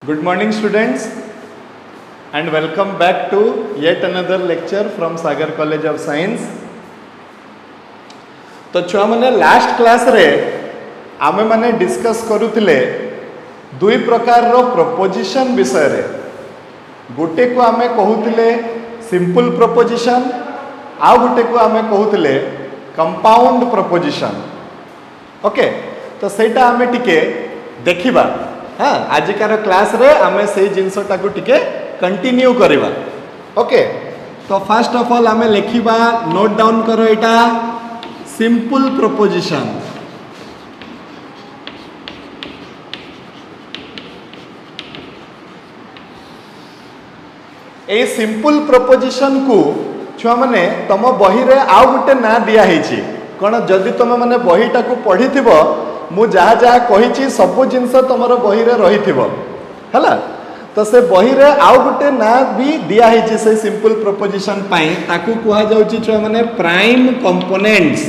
Good morning students and welcome back to yet another lecture from Sagar College of Science. तो छुआ मैंने last class रे आमे माने डिस्कस करुथिले दुई प्रकार रो प्रपोजिशन विषय रे। गोटे को आमे कहूथिले सिंपल प्रपोजिशन आ गोटे को आमे कहूथिले कंपाउंड प्रपोजिशन। ओके तो सेटा आमे टिके देखिबा। हाँ आजिकार क्लास रे आमे से जिनसटा को टिके कंटिन्यू करिबा। ओके तो फर्स्ट ऑफ ऑल आमे लिखिबा, नोट डाउन करो एटा सिंपल प्रपोजिशन। ए सिंपल प्रपोजिशन को छुआ माने तम बही रे आउ गुटे ना दिया हेछि कोन। जदि तुम माने बहीटा को पढ़िथिबो मु जहाँ जहाँ कही सबू जिनस तुम बही रे रही है तो से बही रे आउ गुटे ना भी दिखाई से सिंपल प्रपोजिशन पाई ताकू कहा जाउची छुआ माने प्राइम कंपोनेंट्स।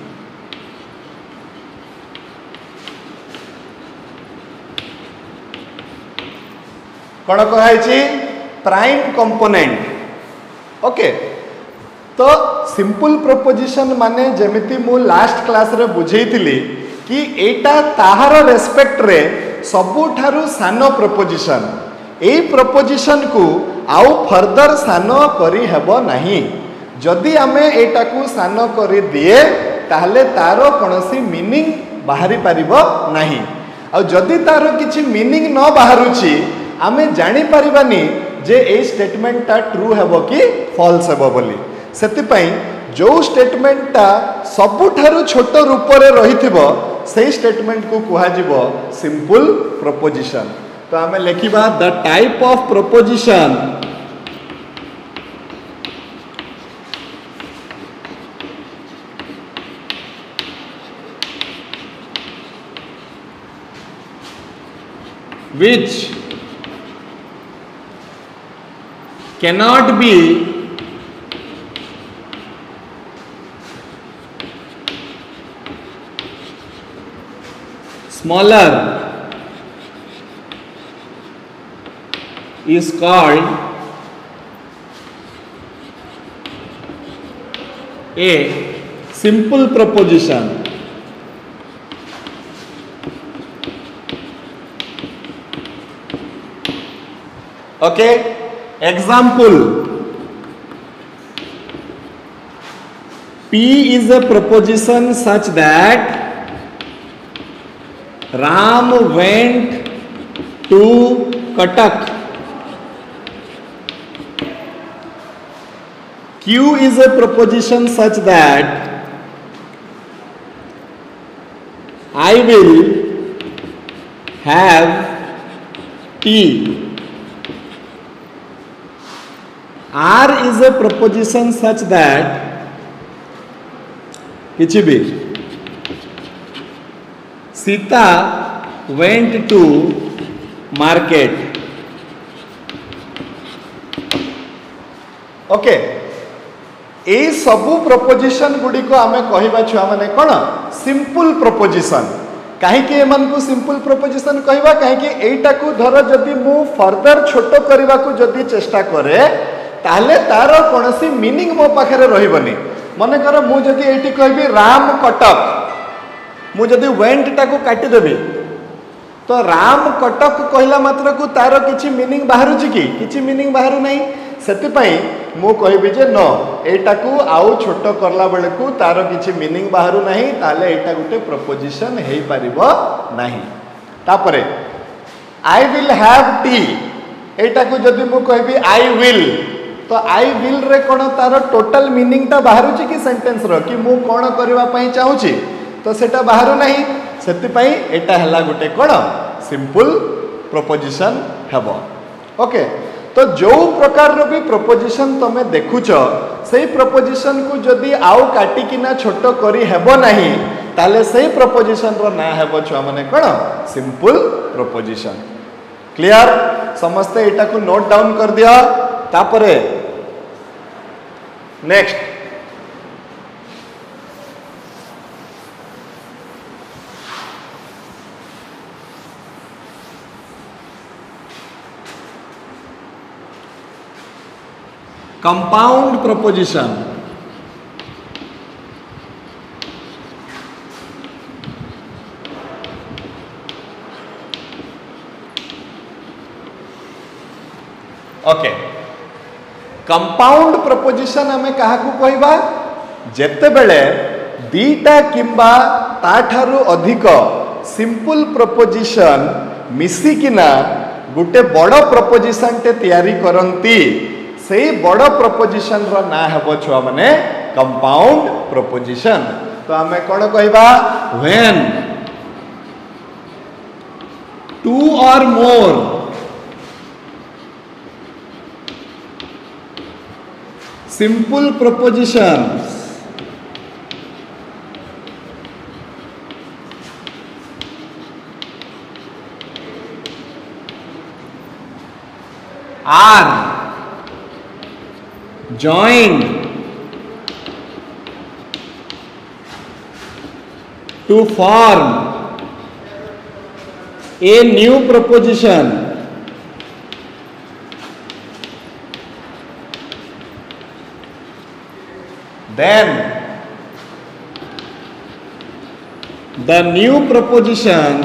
कौन कही प्राइम कंपोनेंट। ओके तो सिंपल प्रपोजिशन माने जेमिति मु लास्ट क्लास रे बुझेइथिली कि एटा ताहार रेस्पेक्ट रे सबुठारु सानो प्रपोजिशन। एई प्रपोजिशन को आउ फर्दर सानो करी हेबो नाही। जदि आमे एटा को सानो करी दिए ताहले तारो कोनोसी मीनिंग बाहरी परिबो नाही। आ जदि तारो किछि मीनिंग न बाहरुछि आमे जानि परिबानी जे ए स्टेटमेंट ता ट्रू हेबो कि फॉल्स हेबो बोली। सेति पई जो स्टेटमेंटा सबुठारु छोट रूप रे रहिथिबो सेही स्टेटमेंट को कुहा जिवो सिंपल प्रपोजिशन। तो आमे लिखिबा the type of proposition which cannot be smaller is called a simple proposition. Okay, example, P is a proposition such that Ram went to Katak. Q is a proposition such that I will have tea. R is a proposition such that किछि भी Sita went to market. Okay ए सबू proposition गुडी को आमे कहिबा छुआ माने कोन simple preposition. काहे कि एमन को सिंपल प्रपोजिशन कहिबा काहे कि एटा को धर जदी मु फर्दर छोटो करबा को जदी चेष्टा करे ताले तार कोनसी मीनिंग मो पाखरे रहिबनी। माने कर मु जदी एटी कहबी राम कटक मु जदी वेंट टाको काटी देबी तो राम कटक कहला मात्र को तार किछि मीनिंग बाहरु छि कि किछि मीनिंग बाहरु नाही। सेति पई मु कहबी जे न एटा को आउ छोटो करला बेले को तार किछि मीनिंग बाहरु नाही ताले एटा गुटे प्रपोजिशन हेई परिबो नाही। तापरे आई विल हैव टी एटा को जदी मु कहबी आई विल तो आई विल रे कोन तार टोटल मीनिंग ता बाहरु छि कि सेंटेंस रो कि मु कोन करबा पई चाहू छि तो सेटा बाहरु नाही। सेति पई एटा हला गुटे कोन सिंपल प्रपोजिशन हेबो। ओके तो जो प्रकार रो भी प्रपोजिशन तमे देखुछ सेही प्रपोजिशन को जदी आउ काटी किना छोटो करी हेबो नाही ताले सेही प्रपोजिशन रो ना हेबो छुआ माने कोन सिंपल प्रपोजिशन। क्लियर समस्ते एटा को नोट डाउन कर दिया। तापरे next compound proposition. Okay, compound proposition आमे काहाकू कहबा जेते बेले दीटा किंबा ताठारु अधिक सिंपल प्रपोजिशन मिसिकिना गुटे बड़ प्रपोजिशन टे तैयारी करंती से बड़ प्रपोजिशन रो ना हेबो छुआ माने कंपाउंड प्रपोजिशन। तो आमे कोन कहबा when two or more simple propositions are joined to form a new proposition, then the new proposition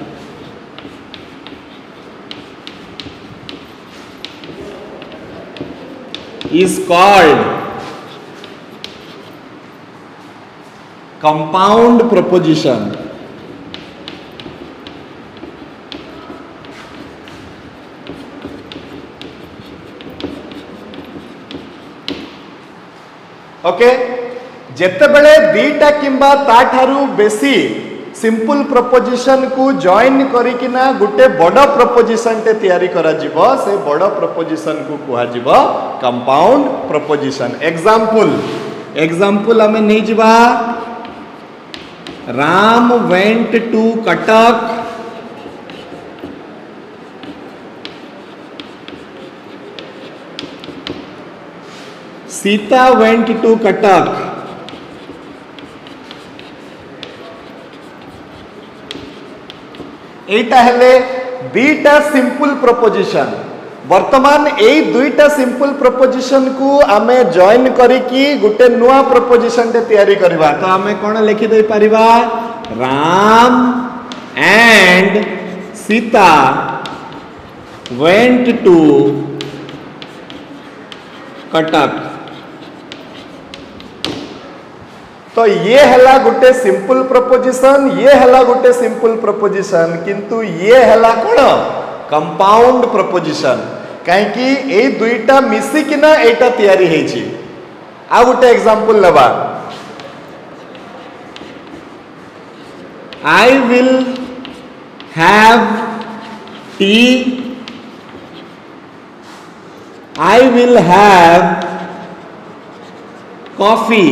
is called compound proposition। Okay, जेते बेले दीटा किंबा ताठारु बेसी सिंपल प्रपोजिशन को जॉइन करिकिना गुटे बड़ प्रपोजिशन टे तैयारी करा जिवो से बड़ प्रपोजिशन को कुहा जिवो कंपाउंड प्रपोजिशन। एग्जांपल हमें नहीं जिबा Ram went to Cuttack, Sita went to Cuttack. एटा हेले दुईटा सिंपल प्रपोजिशन। वर्तमान एई दुईटा सिंपल प्रपोजिशन को आमे जॉइन करिकी गुटे नुआ प्रपोजिशन टे तैयारी करबा। तो आमे कोन लिखि दे परिबा Ram and Sita went to Cuttack. तो ये हला गुटे सिंपल प्रपोजिशन, ये हला गुटे सिंपल प्रपोजिशन, किंतु ये हला कोन कंपाउंड प्रपोजिशन कहीं कि ए दुईटा मिसिकिना एटा तैयारी हेछि। आ गुटे एग्जांपल लेबा I will have tea, I will have coffee.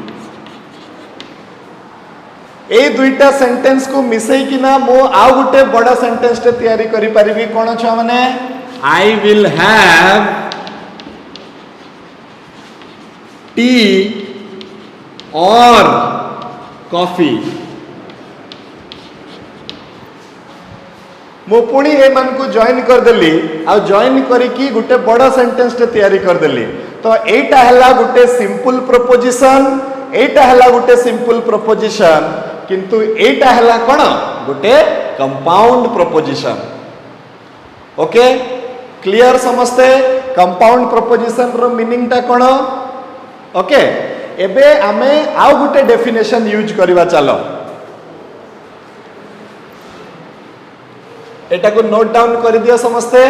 ए दुईटा सेंटेंस को मिसई किना मो आउ गुटे बड़ा सेंटेंस टे तैयारी करि परिबी। कोन छ माने I will have tea or coffee. मो पुणी ए मन को जॉइन कर देली आ जॉइन करिकी गुटे बड़ा सेंटेंस टे तैयारी कर देली। तो एटा हला गुटे सिंपल प्रपोजिशन, एटा हला गुटे सिंपल प्रपोजिशन, किंतु एटा हला कोन गुटे कंपाउंड प्रपोजिशन। ओके, क्लियर समझते कंपाउंड प्रपोजिशन रो मीनिंग ता कोन। ओके, एबे आमे आउ गुटे डेफिनेशन यूज करबा। चलो एटा को नोट डाउन कर दियो समझते।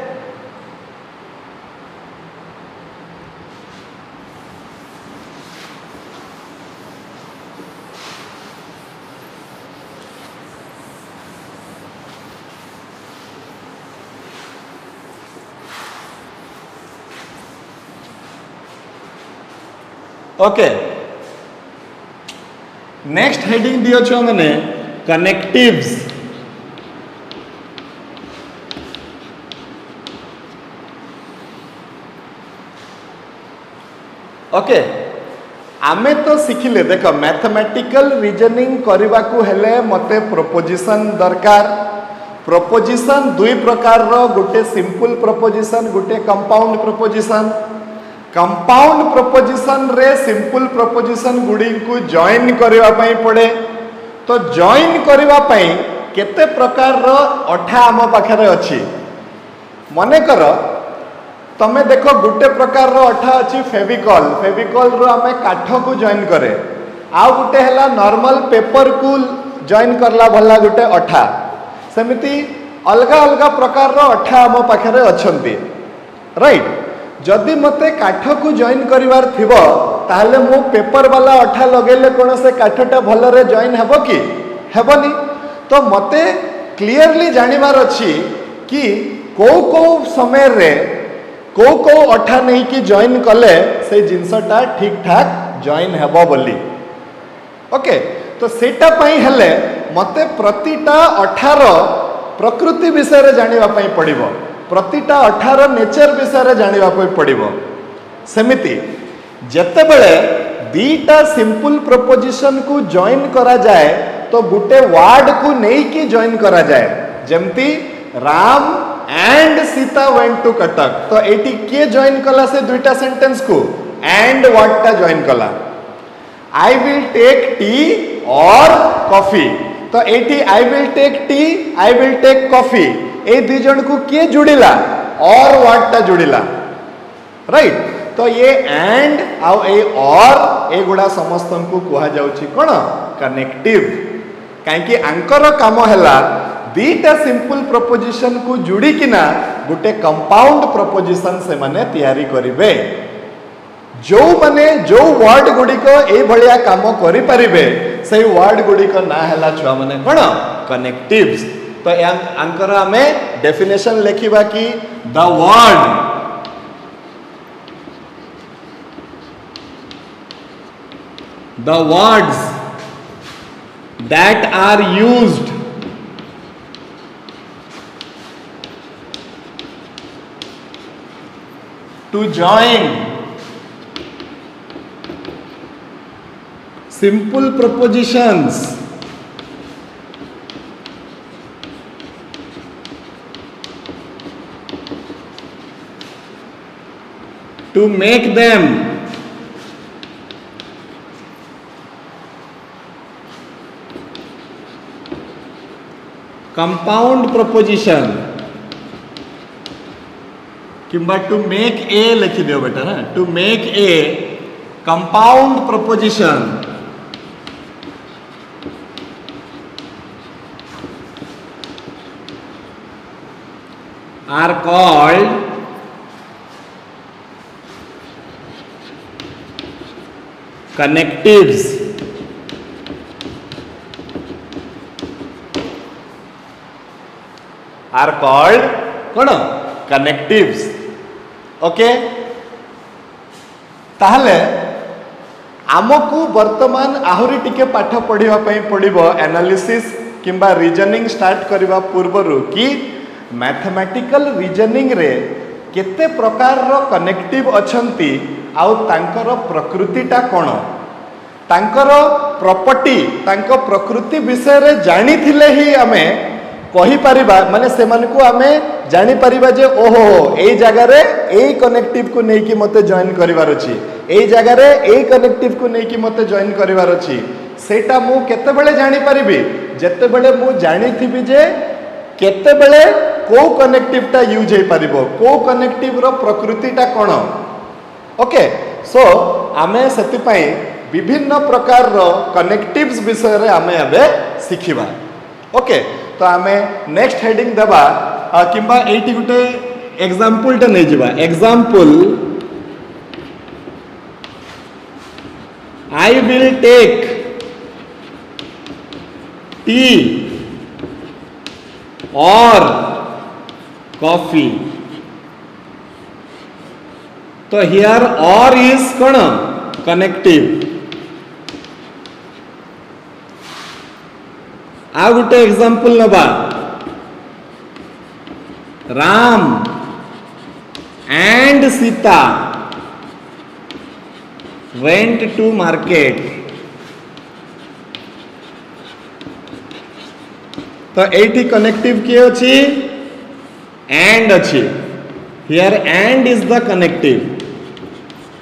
ओके, नेक्स्ट हेडिंग दियो छो माने कनेक्टिव्स। ओके, आमे तो सिखिले देख मैथमेटिकल रीजनिंग करबा को हेले मते प्रपोजिशन दरकार। प्रपोजिशन दुई प्रकार रो, गुटे सिंपल प्रपोजिशन, गुटे कंपाउंड प्रपोजिशन। कंपाउंड प्रोपोजिशन रे सिंपल प्रोपोजिशन गुडी को जॉइन करबा पई पड़े। तो जॉइन करबा पई केते प्रकार रो अठा आम पाखरे अछि। मने कर तमे देखो गुटे प्रकार रो अठा अछि फेविकॉल। फेविकॉल रो आमे काठ को जॉइन करे। आ गुटे हला नॉर्मल पेपर को जॉइन करला भला गुटे अठा। सेमिति अलगा अलगा प्रकार रो अठा आम पाखरे अछंती, राइट। जदि मते काठ को जॉइन करिवार थिबो ताहले मु पेपर वाला अठा लगेले कोन से काठटा भलरे जॉइन हेबो कि हेबनी। तो मते क्लियरली जानिबार अछि कि को समय रे को अठा नहीं कि जॉइन कले से जिनसटा ठीक ठाक जॉइन हेबो बोली। ओके, तो सेटा पई हेले मते प्रतिटा अठार प्रकृति विषय रे जानिबा पई पड़िबो। प्रतिटा अठार नेचर विषय रे जानिबा पई पड़िबो। सेमिति जेते बेले दीटा सिंपल प्रोपोजिशन को जॉइन करा जाए तो गुटे वर्ड को नहीं कि जॉइन करा जाए। जेमती Ram and Sita went to Cuttack. तो एटी के जॉइन कला से दुईटा सेंटेंस को एंड वर्ड टा जॉइन कला। I will take tea or coffee. तो एटी I will take tea I will take coffee ए दी जन को किए जुड़िला और वर्ड टा जुड़िला, राइट। तो ये एंड आउ ए और ए गुडा समस्त को कहा जाउची कोन कनेक्टिव। काहे आंकर काम हैला दीटा सिंपल प्रोपोजिशन को जुड़ी किना गुटे कंपाउंड प्रोपोजिशन से माने तैयारी करिवे। जो माने जो वर्ड गुडी को ए भलिया काम करि परिबे से वर्ड गुडी को ना हैला छुआ माने कोन कनेक्टिव्स। तो आंकर हमें डेफिनेशन लिखिबा कि the words that are used to join simple propositions to make them compound proposition किंबा टू मेक ए लिखी दियो बेटा ना, to make a compound proposition are called connectives. Are called कौन कनेक्टिव्स। ओके, ताहले आमको वर्तमान आहुरी टिके पाठ पढ़िबा पई पड़िबो एनालिसिस किंबा रीजनिंग स्टार्ट करबा पूर्वरु कि मैथमेटिकल रीजनिंग रे केते प्रकार रो कनेक्टिव अछंती आउ तांकर प्रकृतिटा कोन, तांकर प्रॉपर्टी तांको प्रकृति विषय रे जानी थिले ही आमे कही परिबा माने सेमान को आमे जानी परिबा जे ओहो ए जगह रे ए कनेक्टिव को नै कि मते जॉइन करिवार अछि, ए जगह रे ए कनेक्टिव को नै कि मते जॉइन करिवार अछि। सेटा मु केते बेले जानी परिबी जेते बेले मु जानी थिबी जे केते बेले को कनेक्टिव टा यूज हे परिबो, को कनेक्टिव रो प्रकृतिटा कोन। ओके, सो आमे सेति पई विभिन्न प्रकार रो कनेक्टिव्स विषय रे आमे अबे सिखिबा। ओके, तो आमे नेक्स्ट हेडिंग देबा किंबा एटी गुटे एग्जांपल टा नै जिबा। Example I will take tea or coffee. तो हियर और इज कौन कनेक्टिव। आ गुटे एग्जांपल नबा Ram and Sita went to market. तो एटी कनेक्टिव किए अछि एंड अछि। Here and is the connective.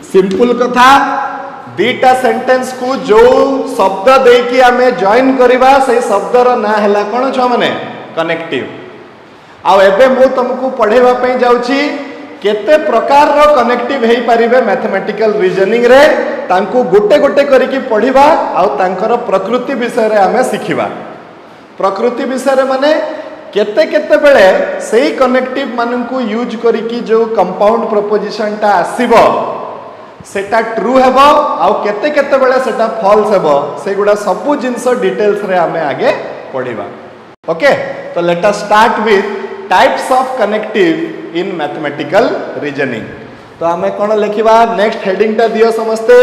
Simple कथा दीटा सेंटेंस को जो शब्द देकी आमे जॉइन करबा से शब्दर ना हैला कोन छ माने कनेक्टिव। आ एबे मु तुमको पढ़ेवा पई जाउची केते प्रकार रो कनेक्टिव हेई परिबे मैथमेटिकल रीजनिंग रे तांको गोटे गोटे करिकी पढ़िबा आ तांकर प्रकृति विषय रे आमे सिखिबा। प्रकृति विषय रे माने केते केते बेले सेही कनेक्टिव माननकु यूज करिकी जो कंपाउंड प्रोपोजिशन टा आसीबो सेटा ट्रू हेबो आ केते केते बेले सेटा फॉल्स हेबो सेगुडा सब जिंस डिटेल्स रे आमे आगे पढ़िबा। ओके तो let us start with types of connective in mathematical reasoning. तो आमे कोन लिखिबा नेक्स्ट हेडिंग टा दियो समस्ते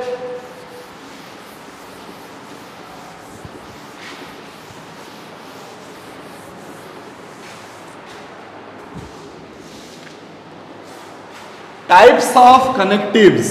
types of connectives.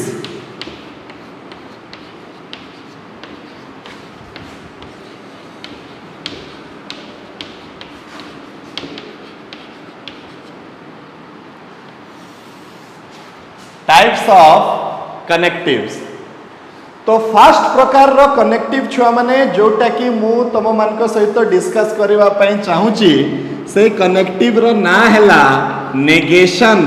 Types of connectives तो फास्ट प्रकार रो कनेक्टिव छुआ माने जोटा कि मु तम मान को सहित डिस्कस करबा पई चाहूची से कनेक्टिव रो ना हैला नेगेशन।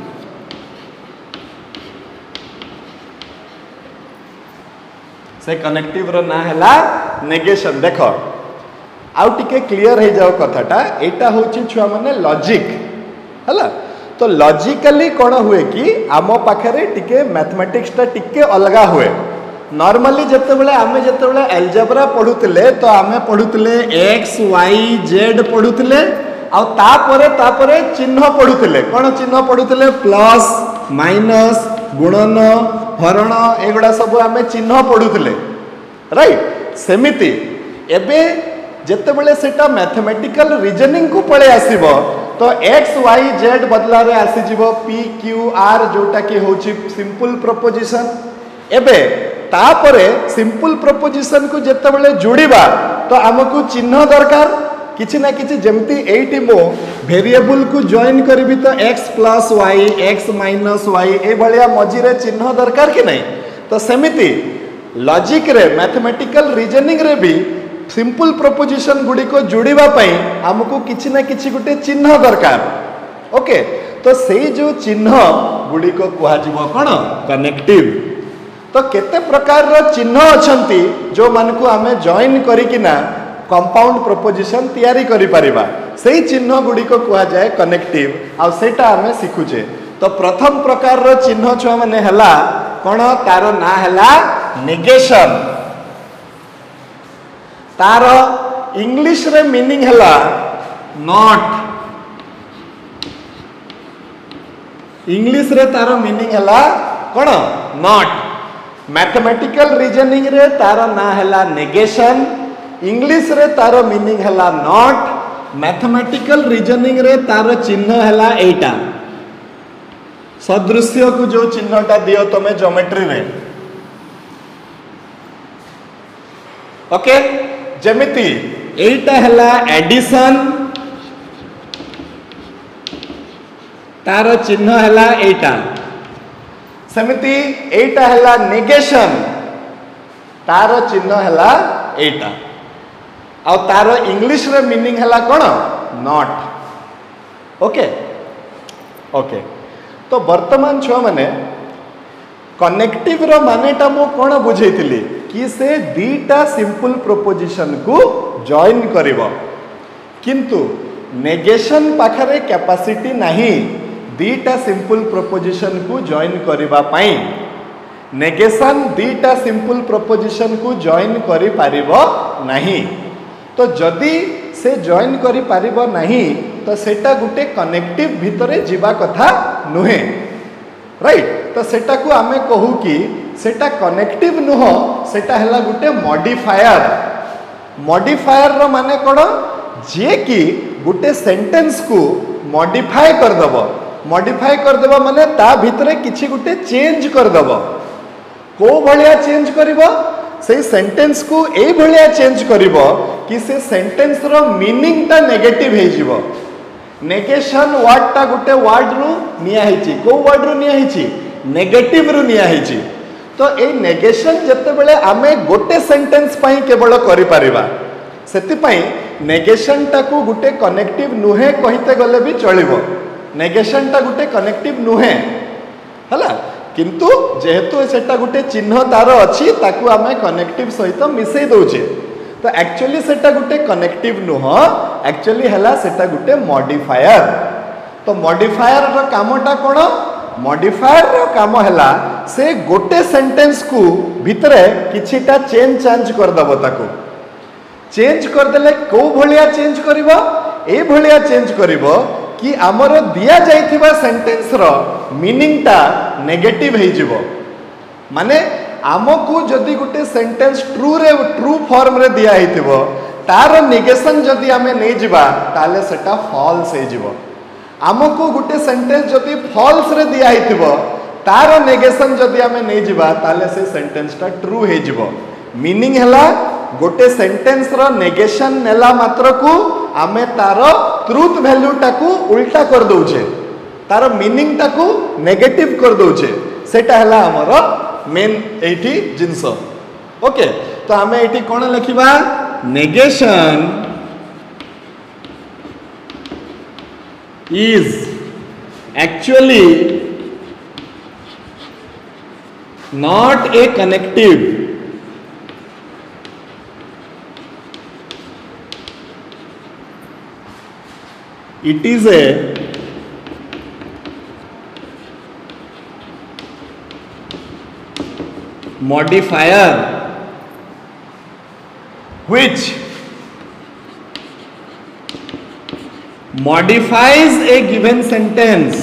से कनेक्टिव रो ना हैला नेगेशन। देखो आउ टिके क्लियर हे जाओ कथाटा एटा होची छुआ माने लॉजिक हला। तो लॉजिकली कौन हुए कि आम पाखे टिके मैथमेटिक्स टा टिके अलगा हुए। नॉर्मली जितेबाला आम जितेबाला एल्जेब्रा पढ़ुले तो आम पढ़ुले एक्स वाई जेड पढ़ुले आतापरे चिन्ह पढ़ुले। कौन चिन्ह पढ़ुले प्लस माइनस गुणन हरण एगुड़ा सब आम चिन्ह पढ़ुले राइट। सेमिति एबे जितेबाला सेटा मैथमेटिकल रीजनिंग को पळे आसीबो तो एक्स वाई जेड बदला रे आसी जीवो पी क्यू आर जोटा कि होची सिंपल प्रोपोजिशन। एबे तापरे सिंपल प्रोपोजिशन को जेतेबेले जोड़ीबा तो हमकु चिन्ह दरकार किछि ना किछि जेमती एठी मो वेरिएबल को जॉइन करबी तो x plus y x minus y ए भलिया मझी रे चिन्ह दरकार कि नहीं। तो सेमिति लॉजिक रे मैथमेटिकल रीजनिंग रे भी सिंपल प्रोपोजिशन गुडी को जोड़ीबा पई हमको किछि ना किछि गुटे चिन्ह दरकार। ओके तो सेही जो चिन्ह गुडी को कुहा जिवो कोन कनेक्टिव। तो केते प्रकार रो चिन्ह अछंती जो मान को हमें जॉइन करिकिना कंपाउंड प्रोपोजिशन तैयारी करि परिबा सेही चिन्ह गुडी को कुहा जाय कनेक्टिव। आ सेटा हमें सिखुचे। तो प्रथम प्रकार रो चिन्ह छ माने हला कोन तारो ना हला नेगेशन। तार इंग्लिश रे मीनिंग हला नॉट। इंग्लिश रे तार मीनिंग हला कोन नॉट। मैथमेटिकल रीजनिंग रे तार ना हला नेगेशन। इंग्लिश रे तार मीनिंग हला नॉट। मैथमेटिकल रीजनिंग रे तार चिन्ह हला एटा सदृश्य को जो चिन्हटा दियो तमे ज्योमेट्री रे। ओके जेमिति एटा हला एडिशन तार चिन्ह हला एटा। सेमिति एटा हला नेगेशन तार चिन्ह हला एटा। आ तार इंग्लिश रे मीनिंग हला कोन नॉट। ओके ओके तो वर्तमान छुआ माने कनेक्टिव रो मानेटा मो कोन बुझेइतिली कि से दीटा सिंपल प्रोपोजिशन को जॉइन करिवो किंतु नेगेशन पाखरे कैपेसिटी नहीं दीटा सिंपल प्रोपोजिशन को जॉइन करिबा पई। नेगेशन दीटा सिंपल प्रोपोजिशन को जॉइन करि पारिबो नहीं। तो जदि से जॉइन करि पारिबो नहीं तो सेटा गुटे कनेक्टिव भितरे जीवा कथा नुहे राइट। तो सेटा को आमे कहू कि सेटा कनेक्टिव नुह सेटा हला गुटे मॉडिफायर। मॉडिफायर रो माने कोन जे कि गुटे सेंटेंस को मॉडिफाई कर दबो। मॉडिफाई कर दबो माने ता भितरे किछि गुटे चेंज कर दबो। को भलिया चेंज करिवो से सेंटेंस को ए भलिया चेंज करिवो कि से सेंटेंस रो मीनिंग ता नेगेटिव हे जिवो। नेगेशन वर्ड ता गुटे वर्ड रु निया हिची को वर्ड रु निया हिची नेगेटिव रु निया हिची तो ए नेगेशन जते बेले आमे गोटे सेंटेंस पई केवल करि परिबा सेति पई नेगेशन टाकू गुटे कनेक्टिव नुहे कहिते गले भी चलिबो नेगेशन टा गुटे कनेक्टिव नुहे हला किंतु जेहेतु सेटा गुटे चिन्ह तार अछि ताकू आमे कनेक्टिव सहित मिसई दोचे तो एक्चुअली सेटा गुटे कनेक्टिव नुह एक्चुअली हला सेटा गुटे मॉडिफायर तो मॉडिफायर रो कामटा कोन मॉडिफायर रो काम हला से गोटे सेंटेंस को भितरे किछिटा चेंज कर दबो ताकू चेंज कर देले को भलिया चेंज करिवो ए भलिया चेंज करिवो कि आमर दिया जाइथिबा सेंटेंस रो मीनिंग टा नेगेटिव हे जिवो माने आमको जदि गोटे सेंटेंस ट्रू फॉर्म रे दिया हेतिबो तार नेगेशन जदि आमे नै जिबा ताले सेटा फॉल्स हे जिवो आमको गोटे सेंटेंस जदि फॉल्स रे दिया हेतिबो तार नेगेशन जदि आमे नै जिबा ताले से सेंटेंस टा ट्रू हे जिवो मीनिंग हला गोटे सेंटेंस रो नेगेशन नेला मात्र को आमे तार ट्रूथ वैल्यू टाकू उल्टा कर दोचे तार मीनिंग टाकू नेगेटिव कर दोचे सेटा हला हमर मेन एठी जिंस ओके तो आमे एठी कोन लिखिबा negation is actually not a connective it is a modifier which modifies a given sentence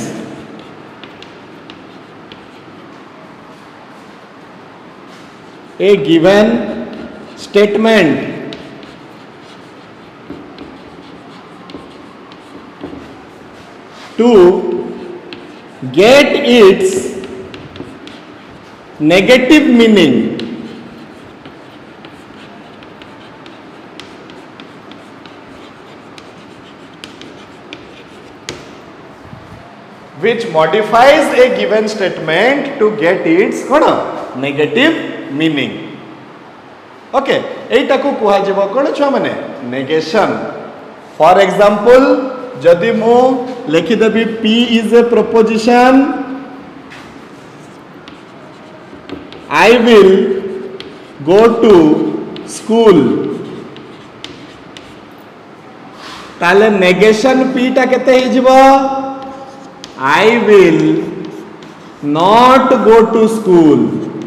a given statement to get its negative meaning which modifies a given statement to get its कोन negative meaning okay एटा को कुहा जेबो कोन छ माने negation for example जदि मु लिखि देबी P is a proposition I will go to school ताले नेगेशन P टा केते हे जिवो I will not go to school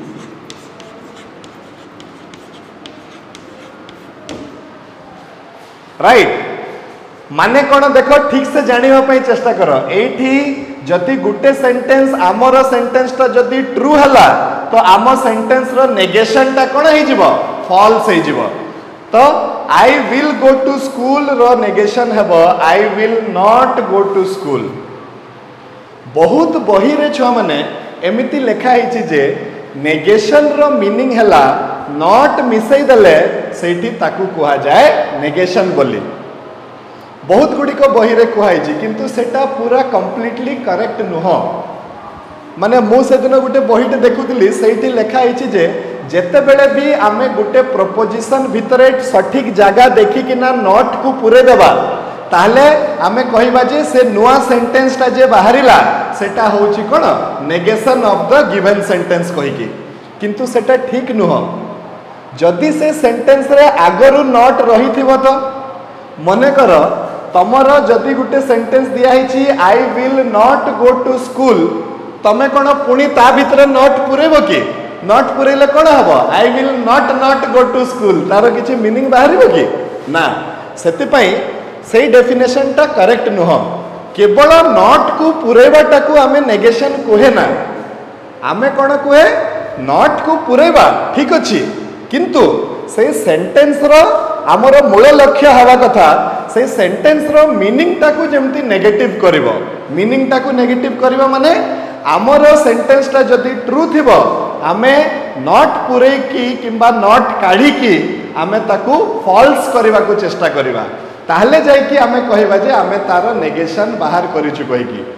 right माने कोन देखो ठीक से जानिबा पई चेष्टा करो एठी जति गुटे सेंटेंस आमर सेंटेंस ता जति ट्रू हला तो आम सेंटेंस रो नेगेशन ता कोन हे जिवो फॉल्स हे जिवो तो I will go to school रो नेगेशन हेबो I will not go to school बहुत बही रे छ माने एमिति लेखा हिची जे नेगेशन रो मीनिंग हला नॉट मिसई दले सेठी ताकू कुहा जाए नेगेशन बोली बहुत गुड़िक बही रे कुहाई किंतु सेटा पूरा कंप्लीटली करेक्ट नुह माने मु से दिन गोटे बहीटे देखुली से लेखाई जे जेते बेले भी आमे गोटे प्रपोजिशन भितरे सठिक जगह देखिकिना नॉट को पूरे देबा ताहले आमे कहिबा जे से नुआ सेंटेंस टा जे बाहरिला सेटा होउची कोन negation of the given sentence कहिकी किंतु सेटा ठीक नुह जदि से सेंटेंस रे आगरु नॉट रही थिबो तो मने कर तमर जदि गोटे सेंटेंस दिया हिची I will not go to school तमे कोन पुनी ता भितर नॉट पुरेबो कि नॉट पुरेले कोन हबो I will not go to school तार किछि मीनिंग बाहरिबो कि ना सेति पई सेही डेफिनेशन टा करेक्ट नुह केवल नॉट को पुरेबाटा को आमे नेगेशन कोहे ना आमे कोन कोहे नॉट को पुरेबा ठीक अछि किंतु से सेंटेंस रो आमर मूल लक्ष्य हवा कथा से सेंटेंस रो मीनिंग टाकू जेमती नेगेटिव करिवो मीनिंग टाकू नेगेटिव करिवो माने आमर सेंटेंस टा जदि ट्रू थिबो आमे नॉट पुरे की किंबा नॉट काढी की आमे ताकू फॉल्स करबा को चेष्टा करबा ताहले जाय कि आमे कहबा जे आमे तार नेगेशन बाहर करिछु कहि की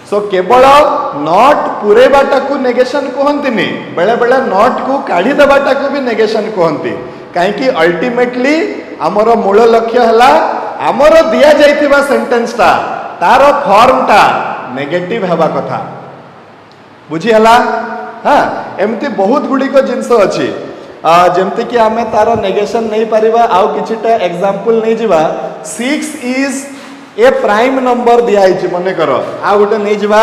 सो केवल नॉट पुरेबाटा को नेगेशन कहंतिनी बेले बेले नॉट को काढ़ी देबाटा को भी नेगेशन कहंती कहीं अल्टीमेटली आमर मूल लक्ष्य है आमर दिया जाइथिबा सेंटेंस टा तार फॉर्म टा नेगेटिव हेबा कथा बुझी हला। हाँ एमती बहुत गुड़िक जिनस अच्छी जमती कि आमे तार नेगेशन नहीं पारिबा आउ किछिटा एग्जांपल नहीं जिबा 6 इज ए प्राइम नंबर दिया है मन कर आ गोटे नहीं जिबा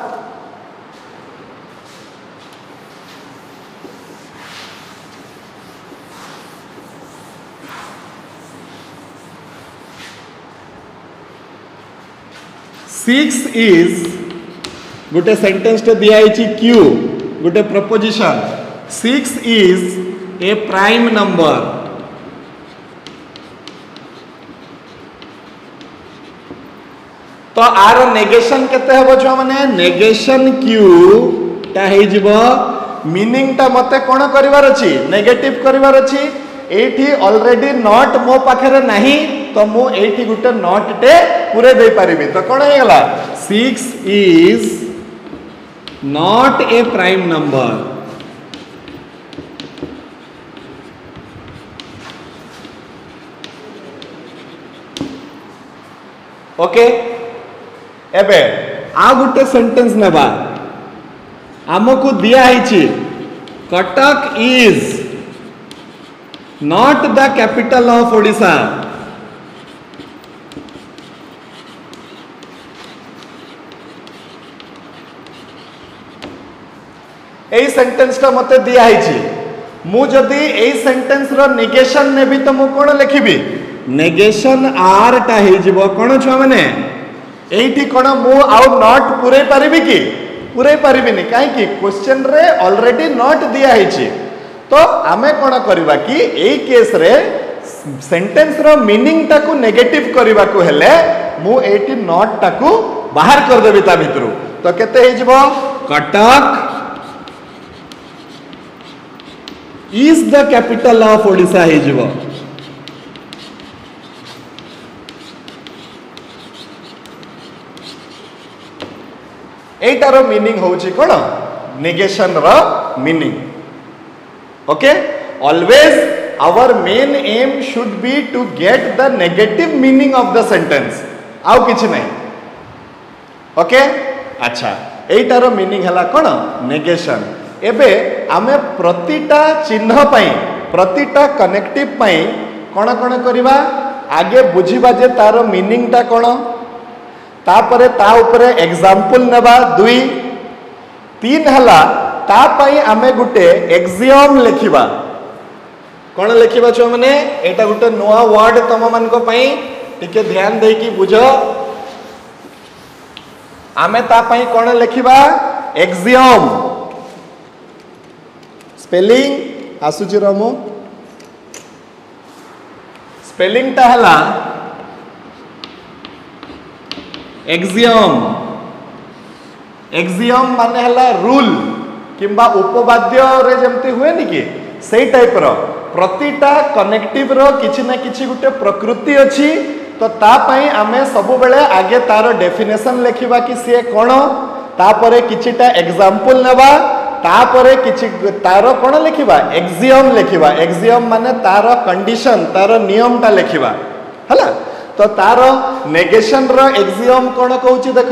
6 इज गोटे सेंटेंस टे दिया है क्यू गोटे proposition 6 is a prime number तो आर नेगेशन केते हेबो छुआ माने नेगेशन क्यू ता हे जिवो मीनिंग ता मते कोन करिवार अछि नेगेटिव करिवार अछि एठी ऑलरेडी नॉट मो पाखरे नाही तो मु एठी गुटे नॉट टे पूरे दे पारिबी तो कोन हे गला 6 is not a prime number okay एबे आ गुटे सेंटेंस नेबा आमको दिया है Cuttack is not the capital of Odisha ए सेंटेंस टा मते दिया है मु जदी ए सेंटेंस रो नेगेशन नेबी तो मु कोन लिखिबी नेगेशन आर टा हे जिवो कोन छुआ माने एठी कोन मु आउ नॉट पूरे पारिबी कि पूरे पारिबिनी काहे कि क्वेश्चन रे ऑलरेडी नॉट दिया है तो आमे कोन करबा कि ए केस रे सेंटेंस रो मीनिंग टा को नेगेटिव करबा को हेले मु एठी नॉट टा को बाहर कर देबी ता भितरु तो केते हे जिवो Cuttack is the capital of Odisha हे जिवो एटार मीनिंग होची कोन नेगेशन रो meaning okay always our main aim should be to get the negative meaning of the sentence आउ किछ नहीं ओके अच्छा एटार मीनिंग हला कोन नेगेशन एबे आमे प्रतिटा चिन्ह पई प्रतिटा कनेक्टिव पई कोन कोन करिवा आगे बुझिबा जे तार मीनिंग ता कोन तापरे ता उपरे एग्जांपल नेबा 2 3 हला ता पई आमे गुटे एक्सियम लिखिबा कोन लिखिबा छ माने एटा गुटे नोआ वर्ड तम मन को पई टिके ध्यान दे कि बुझो आमे ता पई कोन लिखिबा एक्सियम स्पेलिंग आसुची रमो स्पेलिंग ता हला एक्सियम एक्सियम माने हला रूल किंबा उपवाद्य रे जेमती हुए नि कि सेई टाइप रो प्रतिटा कनेक्टिव रो किछि ना किछि गुटे प्रकृति अछि तो ता पई आमे सब बेले आगे तार डेफिनेशन लिखिबा कि से कोन तापरे किछिटा एग्जांपल नेबा तापरे किछि तार कोन लिखिबा एक्सियम माने तार कंडीशन तार नियम ता लिखिबा हला तो तार नेगेशन रो एक्सियम कोन कहूची देखो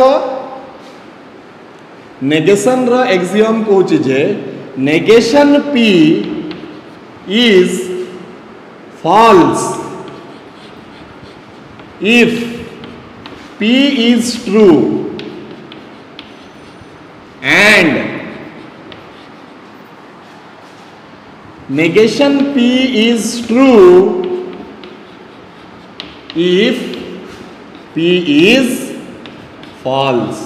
नेगेशन रो एक्सियम कहूची जे negation p is false if p is true and negation p is true if p is false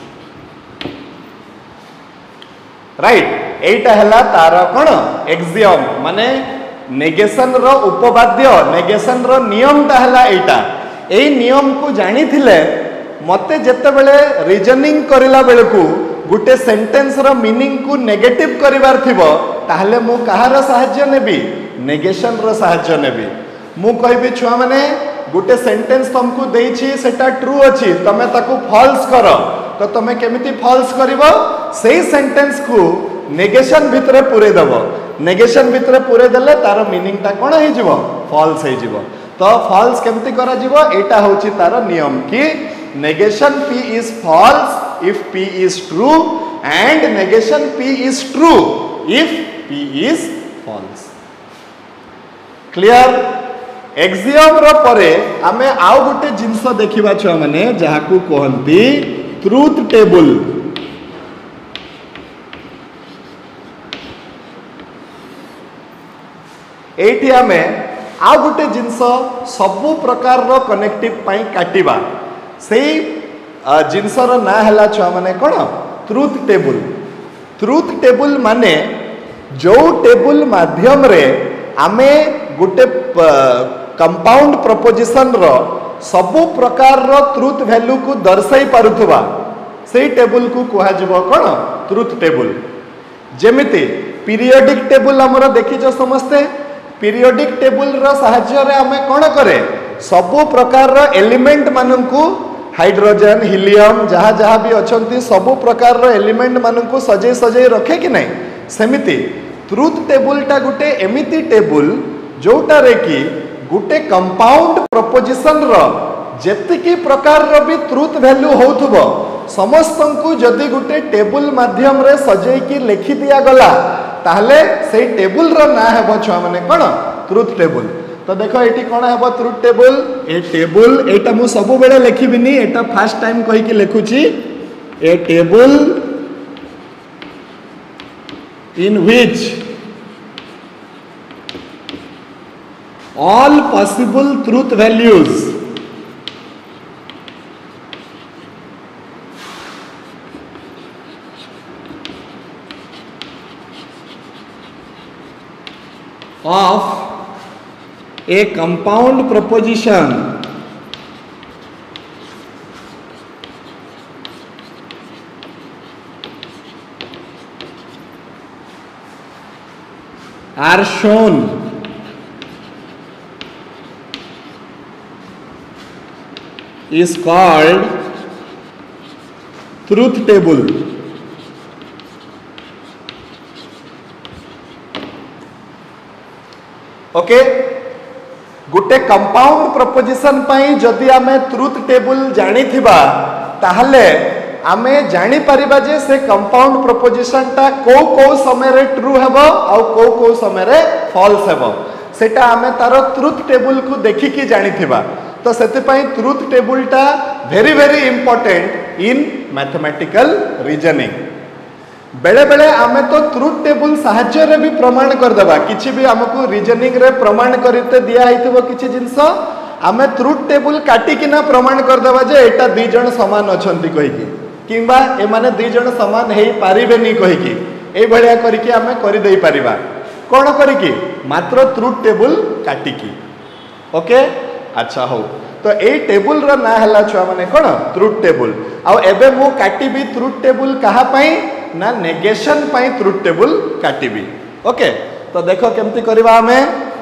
right एटा हला तार कोन एक्सियम माने नेगेशन रो उपवाद्य नेगेशन रो नियम ता हला एटा ए नियम को जानी थिले मते जत्ते बेले रीजनिंग करिला बेले को गुटे सेंटेंस रो मीनिंग को नेगेटिव करिवार थिबो ताहले मु कहार सहाय्य नेबी नेगेशन रो सहाय्य नेबी मु कहबी छुआ माने गुटे सेंटेंस तुमको देछि सेटा ट्रू अछि तमे ताको फॉल्स करो तो तुम केमिति फॉल्स करिवो सेही सेंटेंस को नेगेशन भितर पुरे दबो नेगेशन भितर पुरे देले तार मीनिंग ता कोन हे जिवो फॉल्स हे जिवो तो फॉल्स केमिति करा जिवो एटा होची तार नियम कि negation p is false if p is true and negation p is true if p is false clear axiom रो परे आमे आउ गुटे जिंस देखिबा छ माने जाहाकू कहंती ट्रुथ टेबल एठी आमे आउ गुटे जिंस सबु प्रकार रो कनेक्टिव पई काटिबा सेही जिंस रो ना हला छ माने कोन ट्रुथ टेबल माने जो टेबल माध्यम रे आमे गुटे कंपाउंड प्रपोजिशन रो सबु प्रकार रो ट्रुथ वैल्यू को दर्शाई पारुथबा सेही टेबल को कुहा जिवो कोन ट्रुथ टेबल जेमिति पीरियोडिक टेबल हमरो देखिजो समस्ते पीरियोडिक टेबल रो सहाय्य रे आमे कोन करे सबु प्रकार रो एलिमेंट माननकु हाइड्रोजन हीलियम जहा जहा भी अछंती सबु प्रकार रो एलिमेंट माननकु सजे सजे रखे कि नहीं सेमिति ट्रुथ टेबल टा गुटे एमिति टेबल जोटा रे कि गुटे कंपाउंड प्रपोजिशन रो जेतिकी प्रकार रो भी ट्रुथ वैल्यू होथबो समस्त को जदि गुटे टेबल माध्यम रे सजे की लिखि दिया गला ताहले सेही टेबल रो ना हेबो छ माने कोन ट्रुथ टेबल तो देखो एटी कोन हेबो ट्रुथ टेबल ए टेबल एटा मु सब बेले लिखिबिनी एटा फर्स्ट टाइम कहि कि लिखुची a table in which all possible truth values of a compound proposition are shown is called truth table okay गुटे कंपाउंड प्रपोजिशन पाई जदि आमे ट्रुथ टेबल जानी थिबा ताहले आमे जानी परिबा जे से कंपाउंड प्रपोजिशन टा को समय रे ट्रू हेबो आ को समय रे फॉल्स हेबो सेटा आमे तारो ट्रुथ टेबल को देखि कि जानी थिबा तो सेते पई ट्रुथ टेबल टा very very important in mathematical reasoning बेले बेले आमे तो ट्रुथ टेबल सहाय्य रे भी प्रमाण कर देबा किछि भी हमको रीजनिंग रे प्रमाण करते दिया हितबो किछि जिंस आमे ट्रुथ टेबल काटी किना प्रमाण कर देबा जे एटा दुई जण समान अछंती कहि कि किंबा ए माने दुई जण समान हेई पारिबेनी कहि कि ए भलिया करिकि आमे करि देई परिबा कोन करिकि मात्र ट्रुथ टेबल काटी कि ओके अच्छा हो तो ए टेबल रो ना हला छुआ माने कोन ट्रुथ टेबल आ एबे मु काटिबी ट्रुथ टेबल कहा पई ना नेगेशन पई ट्रुथ टेबल काटिबी ओके तो देखो केमती करबा हमें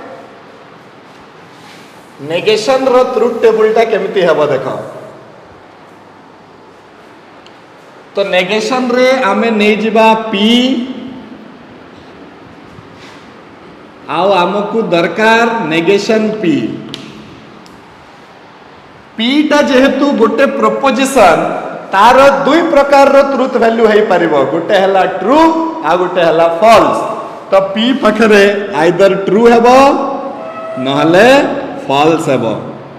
नेगेशन रो ट्रुथ टेबल टा केमती हेबो देखो तो नेगेशन रे आमे नै जिबा p आउ आमको दरकार नेगेशन p p टा जेहेतु गोटे प्रपोजिशन तार दुई प्रकार रो ट्रुथ वैल्यू है परिबो गोटे हला ट्रू आ गोटे हला फॉल्स तो p पखरे आइदर ट्रू हेबो नहले फॉल्स हेबो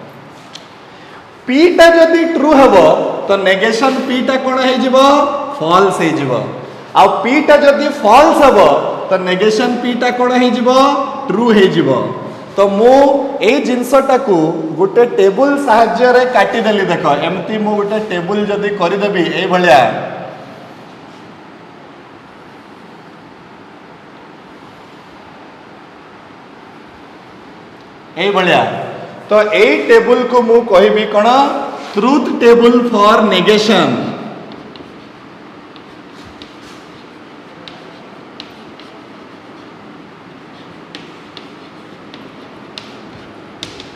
p टा जदी ट्रू हेबो तो नेगेशन p टा कोन हे जिवो फॉल्स हे जिवो आ p टा जदी फॉल्स हेबो तो नेगेशन p टा कोन हे जिवो ट्रू हे जिवो तो मु ए जिनसटा को गोटे टेबल सहाय्य रे काटी देली देखो एमती मु गोटे टेबल जदी करि देबी ए भलिया ए भलिया तो ए टेबल को मु कहिबी कोन truth table for negation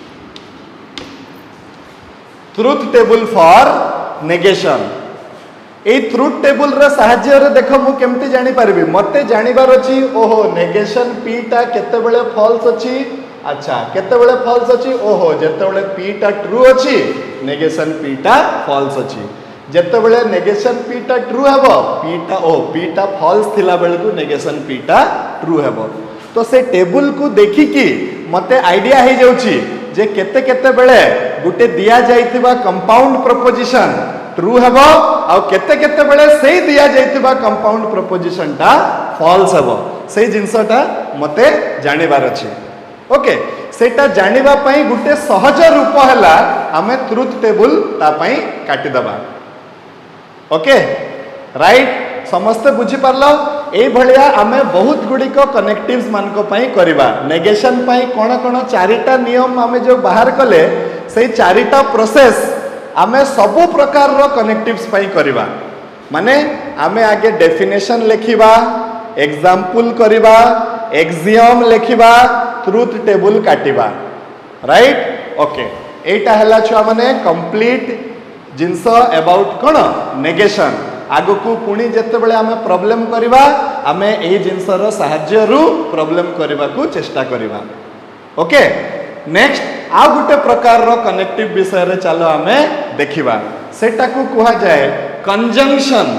truth table for negation ए ट्रुथ टेबल रे साहाଯ୍य रे देख मु केमती जानि परबी मते जानिबार अछि ओहो नेगेशन पी टा केते बेले फॉल्स अछि अच्छा केते बेले फॉल्स अछि ओहो जेते बेले पी टा ट्रू अछि नेगेशन पी टा फॉल्स अछि जेते बेले नेगेशन पी टा ट्रू हेबो पी टा फॉल्स थिला बेले को नेगेशन पी टा ट्रू हेबो तो से टेबल को देखि कि मते आईडिया हे जाउची जे केते केते बेले गुटे दिया जाइथिबा कंपाउंड प्रोपोजिशन ट्रू हेबो आ केते केते बेले सेही दिया जाइथिबा कंपाउंड प्रोपोजिशन टा फॉल्स हेबो सेही जिंसटा मते जानिबार अछि ओके सेटा जानिबा पई गुटे सहज रूप हैला हमें ट्रुथ टेबल ता पई काटी दबा ओके राइट समस्त बुझी पारलो ए भलिया आमे बहुत गुडी को कनेक्टिव्स मान को पई करबा नेगेशन पई कोन कोन चारिटा नियम आमे जो बाहर कले सेही चारिटा प्रोसेस आमे सबु प्रकार रो कनेक्टिव्स पई करबा माने आमे आगे डेफिनेशन लिखिबा एग्जांपल करबा एक्सियम लिखिबा ट्रुथ टेबल काटिबा राइट ओके एटा हला छुआ माने कंप्लीट जिंस अबाउट कोन नेगेशन आगो को पुणी जेते बेले आमे प्रॉब्लम करबा आमे एही जिंस रो सहाय्य रु प्रॉब्लम करबा को चेष्टा करबा ओके नेक्स्ट आ गुटे प्रकार रो कनेक्टिव विषय रे चलो आमे देखिबा सेटा को कुहा जाय conjunction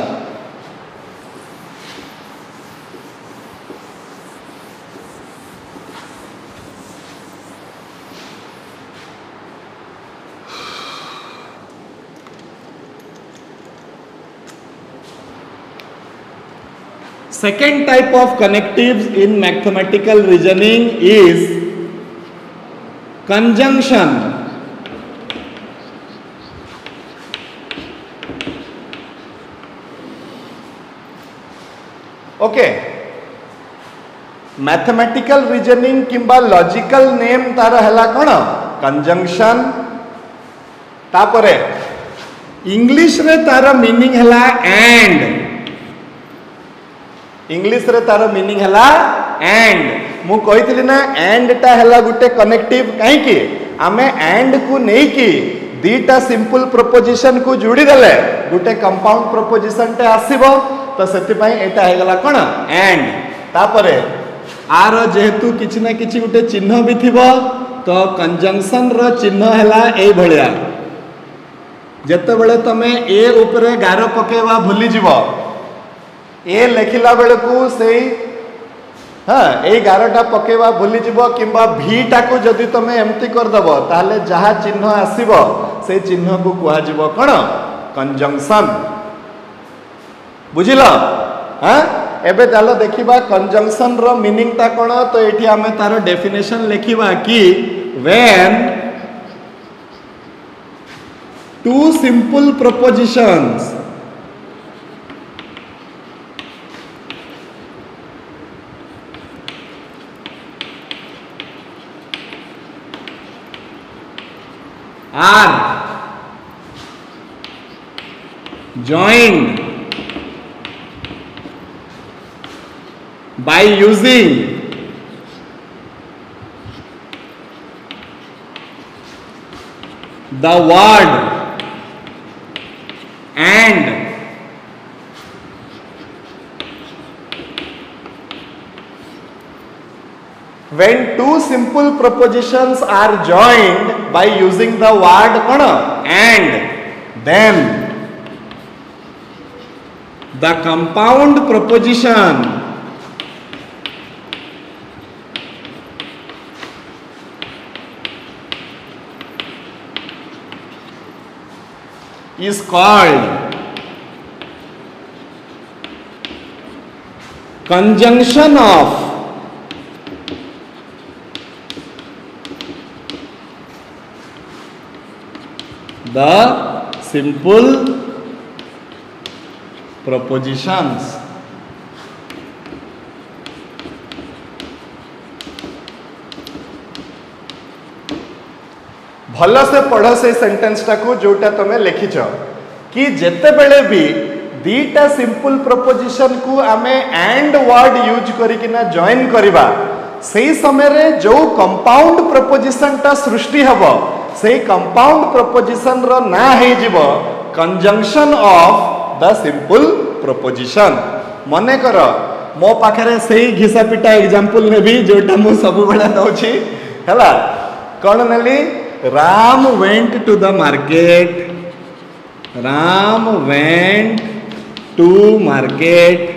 Second type of connectives in mathematical reasoning is conjunction. Okay. Mathematical reasoning किंबा logical name तार हला कौन conjunction तापरे English रे तार meaning हला and इंग्लिश रे तार मीनिंग हला एंड मु कहितली ना एंड टा हला गुटे कनेक्टिव काहे कि आमे एंड को नै कि दीटा सिंपल प्रोपोजिशन को जोड़ी देले गुटे कंपाउंड प्रोपोजिशन टे आसीबो तो सेति पई एटा हे गला कोन एंड तापरे आर जेहेतु किछि ना किछि गुटे चिन्ह भी थिबो तो कंजंक्शन रो चिन्ह हला ए भलिया जते बेले तमे ए ऊपर गारो पकेवा भूली जिवो ए लेखिला बेले को सेही हाँ ए गारटा पकेवा भूली जीव किंबा भीटा को जदि तमे एमती कर दबो ताले जहा चिन्ह आसीबो से चिन्ह को कुहा जीव कोन कंजंक्शन बुझिलो हाँ एबे चलो देखिबा कंजंक्शन रो मीनिंग ता कोन तो एठी हमें तारो डेफिनेशन लिखिबा कि when two simple propositions are joined by using the word and when two simple propositions are joined by using the word and then the compound proposition is called conjunction of the simple propositions. भल से पढ़ से sentence टाको जोटा तमे लिखिछ कि जेते बेले भी दीटा सिंपल प्रोपोजिशन को आमे एंड वर्ड यूज करिकिना जॉइन करिबा सेही समय रे जो कंपाउंड प्रोपोजिशन टा सृष्टि हबो से कंपाउंड प्रोपोजिशन रो ना हे जीवो conjunction of the simple proposition. मने कर मो पाखरे सही घिसा पिटा एग्जांपल ने भी जोटा मु सब बेला दउछि हला कोन नेली Ram went to the market. Ram went to market.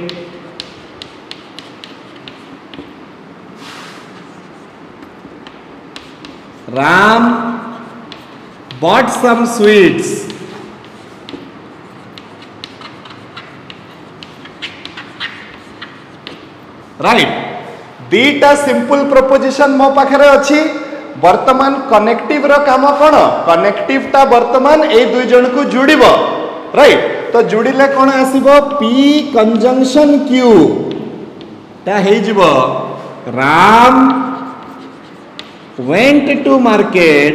Ram bought some sweets. Right? दीटा सिंपल प्रोपोजिशन मो पाखरे अछि। वर्तमान कनेक्टिव रो काम कोन? कनेक्टिव टा वर्तमान ए दुई जन को जुड़िबो। राइट? तो जुड़िले कोन आसीबो? पी कंजंक्शन क्यू ता हे जिवो Ram went to market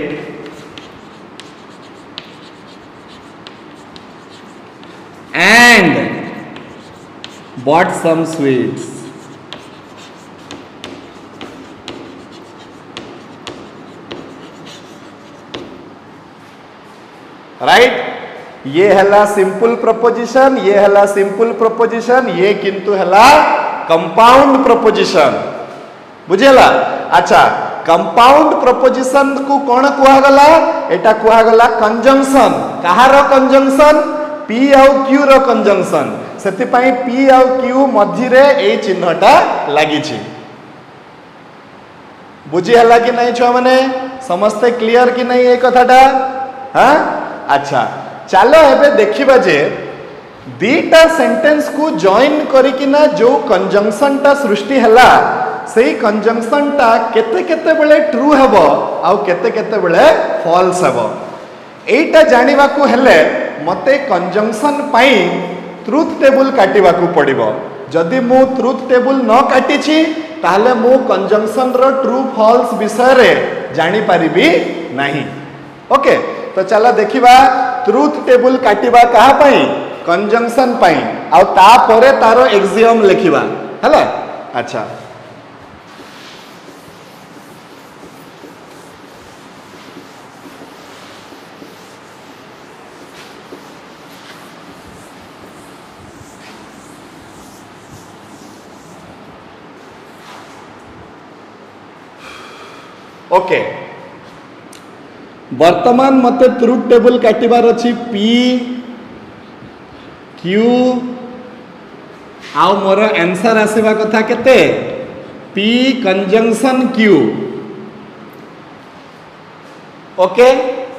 and bought some sweets. Right? ये हला सिंपल प्रोपोजिशन, ये हला सिंपल प्रोपोजिशन, ये किंतु हला कंपाउंड प्रोपोजिशन। बुझेला? अच्छा, कंपाउंड प्रोपोजिशन को कौन कुआगला? एटा कुआगला कंजंक्शन। कहार कंजंक्शन? पी आउ क्यू रो कंजंक्शन। सेति पई पी आउ क्यू मध्य रे ए चिन्हटा लागि छि। बुझी हला कि नहीं छुआ माने? समस्ते क्लियर कि नहीं ए कथाटा? हां अच्छा, चलो एबे देखिबा जे दीटा सेंटेंस को जॉइन करिकिना जो कंजंक्शन टा सृष्टि हला सेही कंजंक्शन टा केते केते बेले ट्रू हेबो आउ केते केते बेले फॉल्स हेबो। एटा जानिबा को हेले मते कंजंक्शन पई ट्रुथ टेबल काटिबा को पड़िबो। जदि मु ट्रुथ टेबल न काटी छी ताहले मु कंजंक्शन रो ट्रू फॉल्स विषय रे जानि परिबी नाही। ओके, तो चला देखिबा ट्रुथ टेबल काटिबा कहा पई? कंजंक्शन पई आउ ता परे तारो एक्सियम लिखिबा हला। अच्छा, ओके, वर्तमान मते ट्रुथ टेबल काटिबार अछि पी क्यू आउ मोर आंसर आसीबा कथा केते? P conjunction Q. ओके,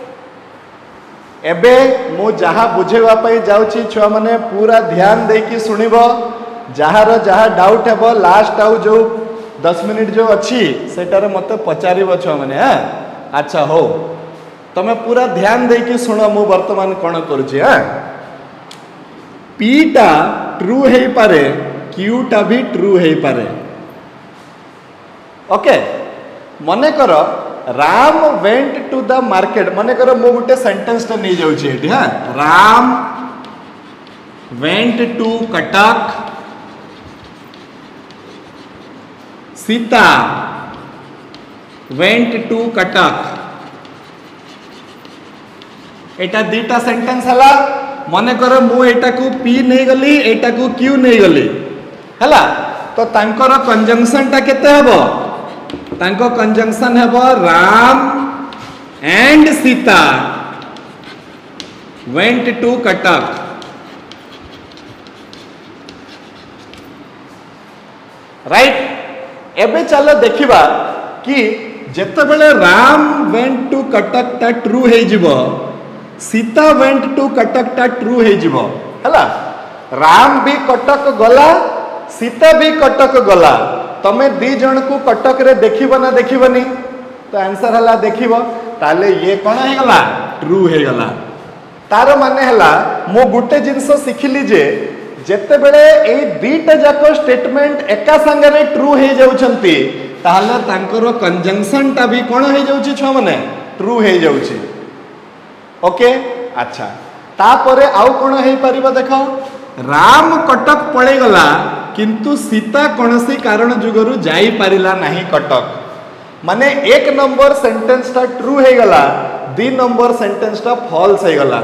एबे मु जहा बुझेवा पई जाउची छुआ माने पूरा ध्यान देकी सुनिबो। जहार जहा डाउट हेबो लास्ट आउ जो 10 मिनिट जो अच्छी सेटार मत पचार छुआ मैंने। हाँ अच्छा हो, तमें पूरा ध्यान देकी शुण मु वर्तमान कौन करुची। हाँ पी टा ट्रू है पारे, क्यू टा भी ट्रू है पारे। ओके, मने कर Ram went to the market. मने कर मु गोटे सेंटेंस टा नहीं जाउची एठी। हाँ Ram went to Cuttack, Sita went to Cuttack. एटा दीटा सेंटेंस हला। मने कर मु एटा को पी नहीं गली, एटा को क्यू नहीं गली हला। तो तांकर कंजंक्शन टा केते हबो? तांको कंजंक्शन हबो Ram and Sita went to Cuttack. Right? एबे चलो देखिबा कि जेते बेले राम वेंट टू कटक ता ट्रू हे जिवो, सीता वेंट टू कटक ता ट्रू हे जिवो हला। राम भी कटक गला, सीता भी कटक गला। तमे दी जन को कटक रे देखिबो ना देखिबनी? तो आंसर हला देखिबो। ताले ये कोन हे गला? ट्रू हे गला। तार माने हला मो गुटे जिंस सिखिली जे जेते बेले ए दीटा जाको स्टेटमेंट एका संगे ट्रू हे जाउछंती ताहले तांकर कंजंक्शन टा भी कोन हे जाउची छ माने? ट्रू हे जाउची। ओके, अच्छा, तापरे आउ कोन हे परिबा देखो। राम कटक पळे गला किंतु सीता कोनसी कारण जुगरु जाई परिला नाही कटक। माने एक नंबर सेंटेंस टा ट्रू हे गला, 2 नंबर सेंटेंस टा फॉल्स हे गला।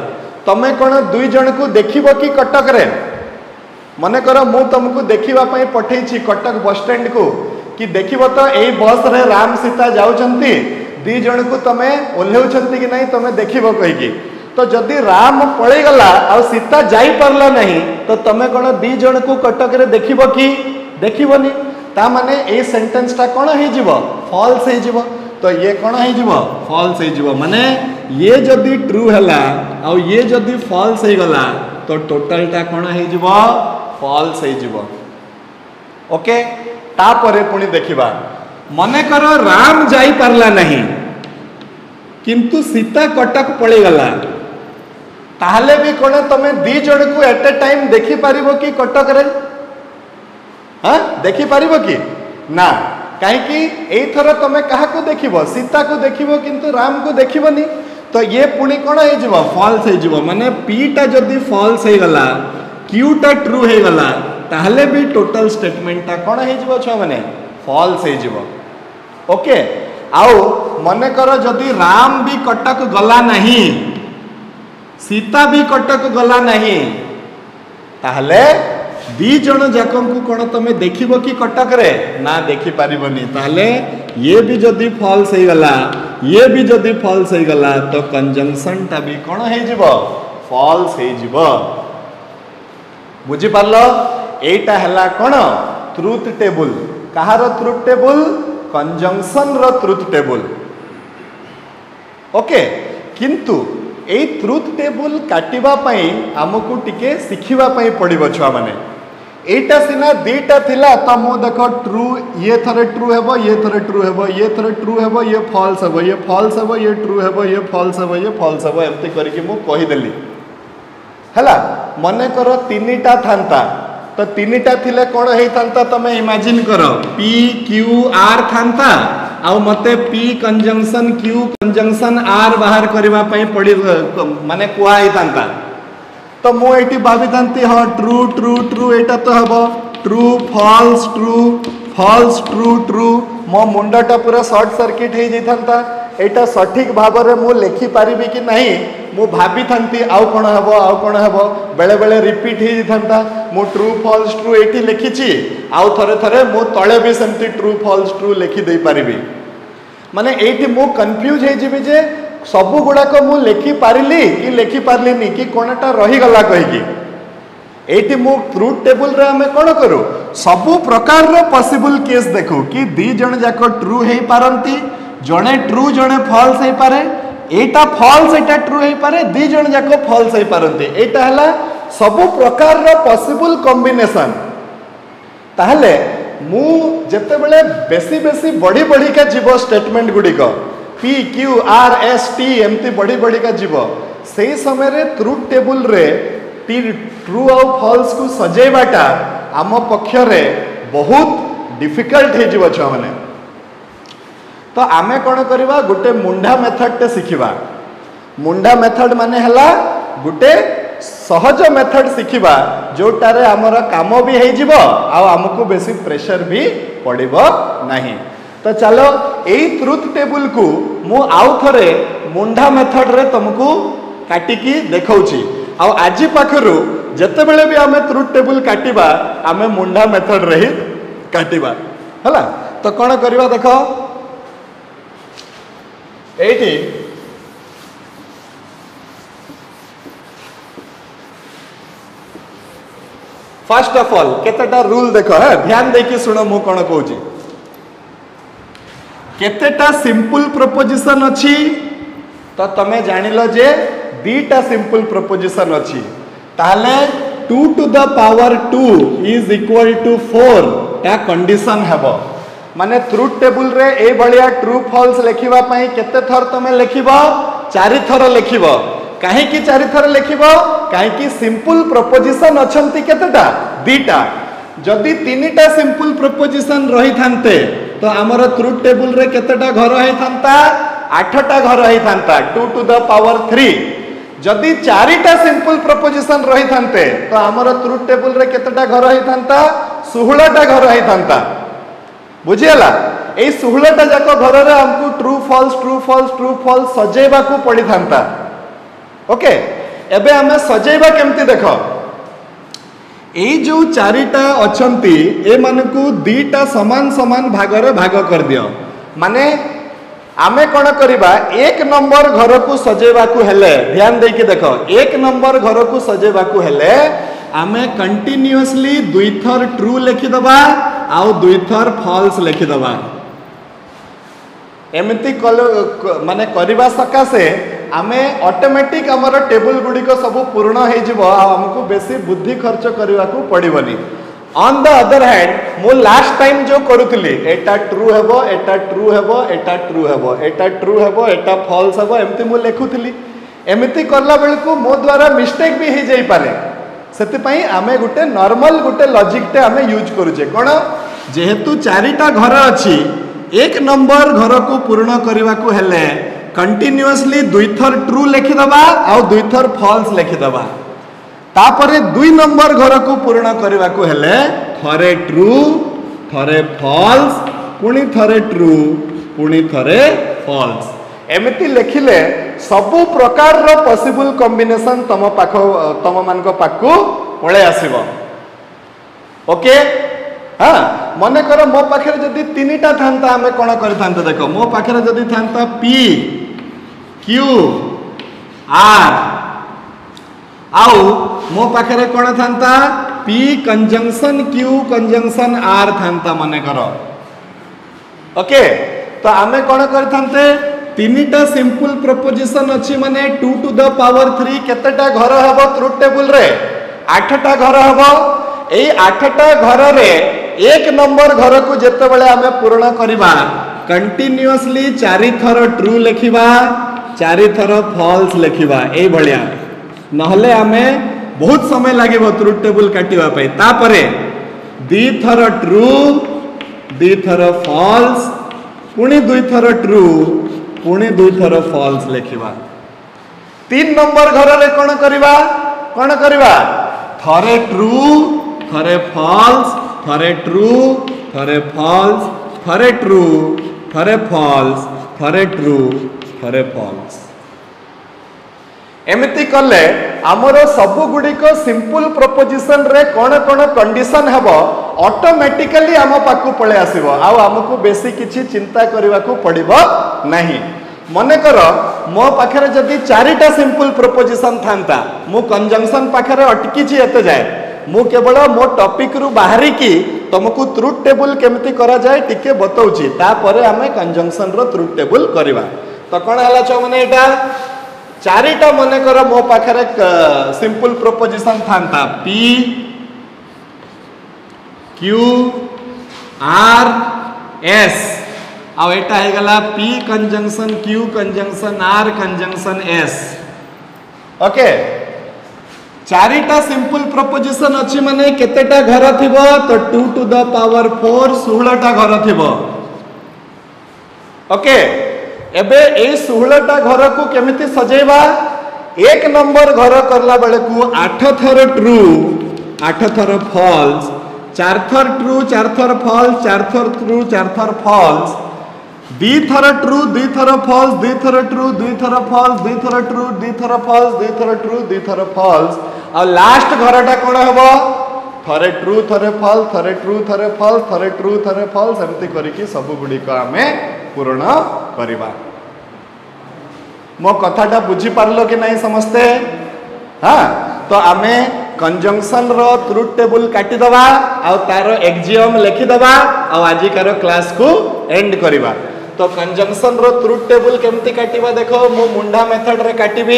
तमे कौन दुई जन को देखिबो कि कटक रे मन कर मु तुमको देखिबा पई पठेछि कटक बस स्टैंड को कि देखिबो तो एई बस रे राम सीता जाउछंती दी जन को तमे ओल्हेउछंती कि नहीं तमे देखिबो कहिकी तो जदि राम पळेई गला आ सीता जाई परला नहीं तो तमे कौन दी जन को कटक रे देखिबो कि देखिबोनी ता माने ए सेंटेंस टा कौन हे जीवो फॉल्स हे जीवो तो ये कौन हे जीवो फॉल्स हे जीवो माने ये जदि ट्रू हला आ ये जदि फॉल्स हे गला तो टोटल टा कौन हे जीवो फॉल्स हे जीवो ओके ता परे पुनी देखिबा मने करो राम जाई परला नहीं किंतु सीता कटक पळेई गला ताहले भी कौन तमे दी जन को एट ए टाइम देखि पारिबो कि कटक रे हाँ देखि पारिबो कि ना कहीं कि एई थर तमे कहा को देखिबो सीता को देखिबो किंतु राम को देखिबोनी तो ये पुणी कौन हे जीवो फॉल्स हे जीवो माने पी टा जदी फॉल्स हे गला क्यू टा ट्रू हे गला ताहले भी टोटल स्टेटमेंट टा कौन हे जीवो छ माने फॉल्स हे जीवो ओके आउ मने करो जदी राम भी कटक गला नहीं सीता भी कटक गला नहीं ताहले दी जन जाक को कौन तमे देखिबो कि कटक रे ना देखि पारिबोनी ताहले ये भी जदी फॉल्स हे गला ये भी जदी फॉल्स हे गला तो कंजंक्शन टा भी कौन हे जीवो फॉल्स हे जीवो बुझी पारलो एटा हला कौन ट्रुथ टेबल कहार ट्रुथ टेबल कंजंक्शन रो ट्रुथ टेबल ओके किंतु ए ट्रुथ टेबल काटिबा पई हमकु टिके सिखिबा पई पड़िबो छुआ माने एटा सिना दीटा थिला त मो देखो ट्रू ये थरे ट्रू हेबो ये थरे ट्रू हेबो ये थरे ट्रू हेबो ये फॉल्स हेबो ये फॉल्स हेबो ये ट्रू हेबो ये फॉल्स हेबो ये फॉल्स हेबो एम्ति करके मु कहि देली हला मने करो तीनिटा थांता तो तीनिटा थिले कोन हेई थांता तमे इमेजिन करो पी क्यू आर थांता आउ मते P conjunction Q conjunction R बाहर करबा पई पड़ी माने कुआ हेई थांता तो मु एटी भाबी थांती हां ट्रू ट्रू ट्रू एटा तो हबो ट्रू फॉल्स ट्रू ट्रू मो मुंडाटा पूरा शॉर्ट सर्किट हे जई थांता एटा सठिक भाव रे मु लेखि पारिबी कि नहीं मु भाबी थांती आउ कोन हबो बेले बेले रिपीट हे थांता मु ट्रू फॉल्स ट्रू एटी लिखिची आउ थरे थरे मु तळे भी सेमती ट्रू फॉल्स ट्रू लिखि देई पारिबी माने एटी मु कंफ्यूज हे जिबी जे सबु गुडा को मु लेखि पारिली कि लेखि पारलिनी कि कोनटा रही गला कहि कि एटी मु ट्रुथ टेबल रे हमें कोन करू सबु प्रकार रो पॉसिबल केस देखो कि दी जण जाको ट्रू हे पारंती जणे ट्रू जणे फॉल्स हे पारे एटा फॉल्स एटा ट्रू हे पारे दी जण जाको फॉल्स हे पारंती एटा हला सबु प्रकार रो पॉसिबल कॉम्बिनेशन ताहले मु जते बेले बेसी बेसी बड़ी बड़ी का जीवो स्टेटमेंट गुडी को P Q R S T एमती बड़ी बड़ी का जीवो सेही समय रे ट्रुथ टेबल रे ट्रू और फॉल्स को सजेबाटा आम पक्ष रे बहुत डिफिकल्ट हे जीवो छ माने तो आमे कौन करवा गुटे मुंडा मेथड टे सिखिबा मुंडा मेथड माने हला गुटे सहज मेथड सिखिबा जोटारे हमर काम भी हे जीवो आ हमको बेसी प्रेशर भी पड़िबो नहीं तो चलो एई ट्रुथ टेबल को मु आउ थरे मुंडा मेथड रे तुमको काटिकी देखौची आ आजी पाखरु जते बेले भी हमें ट्रुथ टेबल काटिबा हमें मुंडा मेथड रे ही काटिबा हला तो कौन करवा देखो एटी फर्स्ट ऑफ ऑल केतेटा रूल देखो है ध्यान देकी सुनो मु कोन कहूची केतेटा सिंपल प्रोपोजिशन अछि तो तमे जानिलो जे दीटा सिंपल प्रोपोजिशन अछि ताले 2 to the power 2 is equal to 4 ता कंडीशन हेबो माने ट्रुथ टेबल रे ए बलिया ट्रू फॉल्स लिखिबा पई केते थर तमे लिखिबो 4 थर लिखिबो काहे कि 4 थर लिखिबो काहे कि सिंपल प्रोपोजिशन अछंती केतेटा दीटा जदि तीनिटा सिंपल प्रोपोजिशन रही थांते तो हमर ट्रुथ टेबल रे केतेटा घर हे थांता 8टा घर हे थांता 2 to the power 3 जदि 4टा सिंपल प्रोपोजिशन रही थांते तो हमर ट्रुथ टेबल रे केतेटा घर हे थांता 16टा घर हे थांता बुझियला ए 16टा जाको घर रे हमकु ट्रू फॉल्स सजेबा को पड़ी थांता ओके एबे आमे सजेबा केमती देख एई जो चारिटा अछंती ए मानकू दीटा समान समान भागरे भाग कर दियो माने आमे कौन करिबा एक नंबर घर को सजेबा को हेले ध्यान दे कि देख एक नंबर घर को सजेबा को हेले आमे कंटिन्यूअसली दुई थर ट्रू लिखि दबा आउ दुई थर फॉल्स लिखि दबा एमती माने करबा सकाशे आमे ऑटोमेटिक हमर टेबल गुडी को सब पूर्ण हो जिवो हमको बेसी बुद्धि खर्च करबा को पड़िबनी ऑन द अदर हैंड मो लास्ट टाइम जो करूथली एटा ट्रू हेबो एटा ट्रू हेबो एटा ट्रू हेबो एटा ट्रू हेबो एटा फॉल्स हेबो एमती मो लेखुथली एमती करला बेल को मो द्वारा मिस्टेक भी हो जाई पारे सेति पई आमे गुटे नॉर्मल गुटे लॉजिक टे आमे यूज करूचे कोन जेहेतु चारिटा घर अछि एक नंबर घर को पूर्ण करबा को हेले कंटिन्यूअसली दुई थर ट्रू लिखि दबा आ दुई थर फॉल्स लिखि दबा तापरे दुई नंबर घर को पूर्ण करबा को हेले थरे ट्रू थरे फॉल्स पुणी थरे ट्रू पुणी थरे फॉल्स एमिति लिखिले सबु प्रकार रो पॉसिबल कॉम्बिनेशन तम मान पाखु पळे आसीबो ओके हाँ मन कर मो पाखे जदि तीनटा था आम कौन कर देख मो पाखे जदि था पी क्यू आर आउ मो पाखे कौन था P conjunction Q conjunction R था मन कर ओके तो आम कौन करते तीनटा सिंपल प्रपोजिशन अच्छी माने 2 to the power 3 केतेटा घर हबो ट्रुथ टेबल रे 8टा घर हबो एई 8टा घर रे एक नंबर घर को जेते बेले आमे पूर्ण करिबा कंटिन्यूअसली 4 थर ट्रू लिखिबा 4 थर फॉल्स लिखिबा एई भलिया नहले आमे बहुत समय लागिबो ट्रुथ टेबल काटिबा पई तापरे 2 थर ट्रू 2 थर फॉल्स पुणी 2 थर ट्रू पुणी 2 थर फॉल्स लिखिबा 3 नंबर घर रे कोन करिबा थरे ट्रू थरे फॉल्स थरे ट्रू थरे फॉल्स थरे ट्रू थरे फॉल्स थरे ट्रू थरे फॉल्स एमिति कले आमर सब गुड़िक सिंपल प्रपोजिशन रे कौन कौन कंडीशन हेबो ऑटोमेटिकली आम पाकु पळे आसीबो आ हमकु बेसी किछि चिंता करबा को पड़िबो नहीं मने कर मो पाखरे जदि 4टा सिंपल प्रपोजिशन थांता मु कंजंक्शन पाखरे अटकी छि एते जाय मु केवल मो टॉपिक रु बाहरी की तुमको ट्रुथ टेबल केमती करा जाए टिके बतौची तापरे आमे कंजंक्शन रो ट्रुथ टेबल करबा तो कोन हला छ माने एटा 4टा मने कर मो पाखरे सिंपल प्रपोजिशन थांता पी क्यू आर एस आ एटा हे गला P conjunction Q conjunction R conjunction S okay 4टा सिंपल प्रपोजिशन अच्छी माने केतेटा घर थिबो तो 2 to the power 4 16टा घर थिबो ओके एबे ए 16टा घर को केमिति सजेबा एक नंबर घर करला बेले को 8 थर ट्रू 8 थर फॉल्स 4 थर ट्रू 4 थर फॉल्स 4 थर ट्रू 4 थर फॉल्स 2 थर ट्रू 2 थर फॉल्स 2 थर ट्रू 2 थर फॉल्स 2 थर ट्रू 2 थर फॉल्स 2 थर ट्रू 2 थर फॉल्स और लास्ट घरटा कौन हेबो थरे ट्रू थरे फॉल्स थरे ट्रू थरे फॉल्स थरे ट्रू थरे फॉल्स एमती करिकि सब गुडी को आमे पूर्ण करिबा मो कथाटा बुझी पारलो कि नहीं समझते हाँ तो आमे कंजंक्शन रो ट्रुथ टेबल काटी दबा आ तार एक्सियम लिखि दबा आ आजि कार क्लास को एंड करिबा तो कंजंक्शन रो ट्रुथ टेबल केमती काटिबा देखो मो मुंडा मेथड रे काटिबी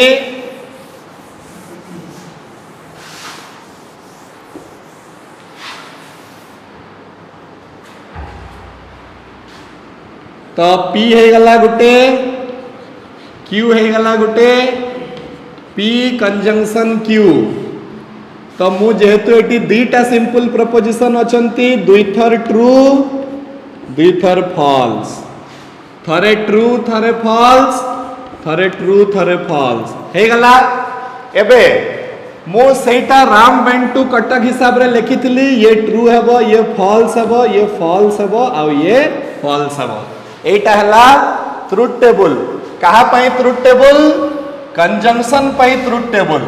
तो P हे गला गुटे Q हे गला गुटे P कंजंक्शन Q तो मु जेहेतु एटी दीटा सिंपल प्रपोजिशन अछंती दुई थर ट्रू दुई थर फॉल्स थरे ट्रू थरे फॉल्स थरे ट्रू थरे फॉल्स हे गला एबे मो सेटा राम वेंट टू कटक हिसाब रे लिखितली ये ट्रू हेबो ये फॉल्स हेबो ये फॉल्स हेबो आ ये फॉल्स हेबो एटा हला ट्रुथ टेबल कहा पई ट्रुथ टेबल कंजंक्शन पाई ट्रुथ टेबल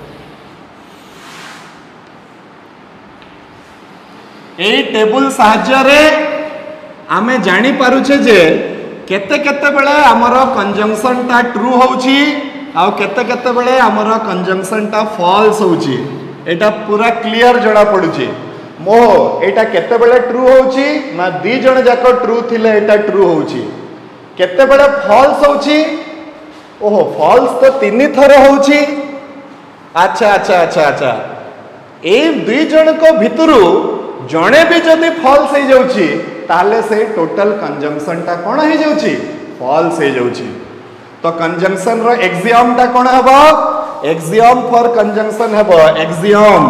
ए टेबल साहाय्य आमे जानी पारुछे जे केते केते बेले हमर कंजंक्शन ता ट्रू होउची आउ केते केते बेले हमर कंजंक्शन ता फॉल्स होउची एटा पूरा क्लियर जणा पडुची मो एटा केते बेले ट्रू होउची ना दी जण जाको ट्रू थिले एटा ट्रू होउची केते बेले फॉल्स होउची ओहो फॉल्स तो तीन थर होउची अच्छा अच्छा अच्छा अच्छा ए दुई जण को भितरु जणे भी जदि फॉल्स हो जाउची ताले से टोटल कंजंक्शन ता कोन हो जाउची फॉल्स हो जाउची तो कंजंक्शन रो एक्सियम ता कोन हबो एक्सियम फॉर कंजंक्शन हबो axiom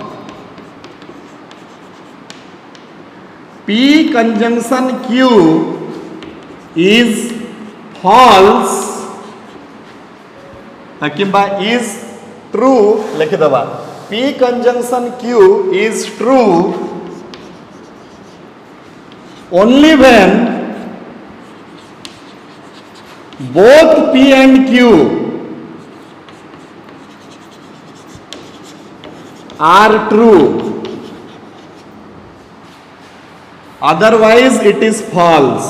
P conjunction Q is false किंबा is true लिखि दबा P conjunction Q is true only when both P and Q are true otherwise it is false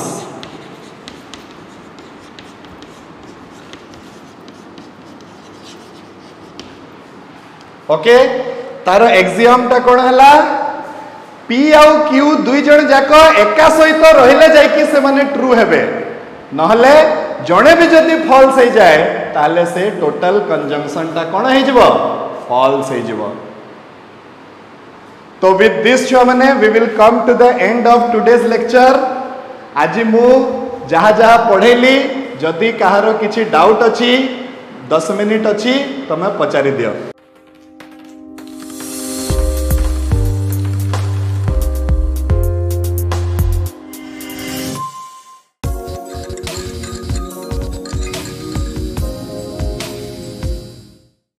okay तार axiom ता कोन हला P आउ Q दुई जण जाको एका सहित रहिले जाय कि से माने ट्रू हेबे नहले जणे भी जदी फॉल्स हे जाय ताले से टोटल कंजंक्शन ता कोन हे जिवो फॉल्स हे जिवो तो विथ दिस छुआ माने we will come to the end of today's lecture आज मु जहा जहा पढ़ेली जदि कहारो किछि डाउट अछि 10 मिनिट अछि तमे पचारि दियो।